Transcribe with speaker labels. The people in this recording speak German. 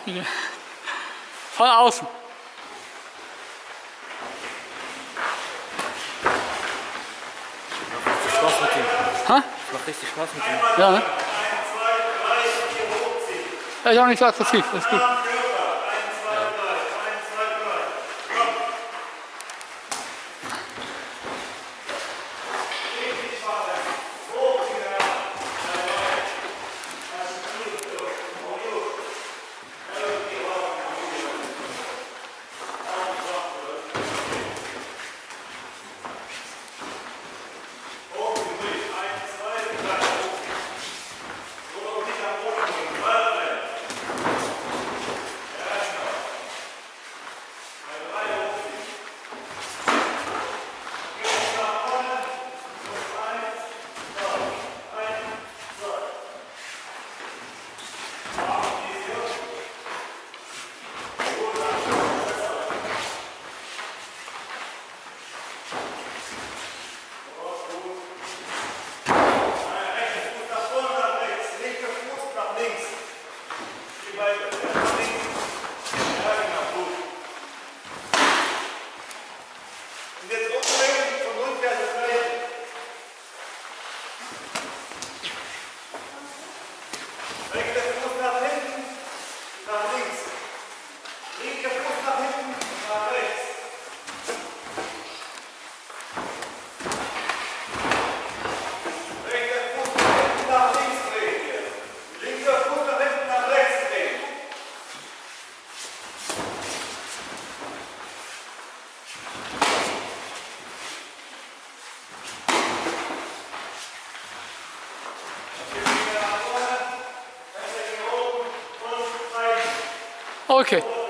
Speaker 1: Von außen.
Speaker 2: Spaß mit ihm.
Speaker 1: Ha?
Speaker 2: Das macht richtig Spaß mit ihm.
Speaker 1: Ja, ne? Ja, ist auch nicht so aggressiv, ist gut. Okay.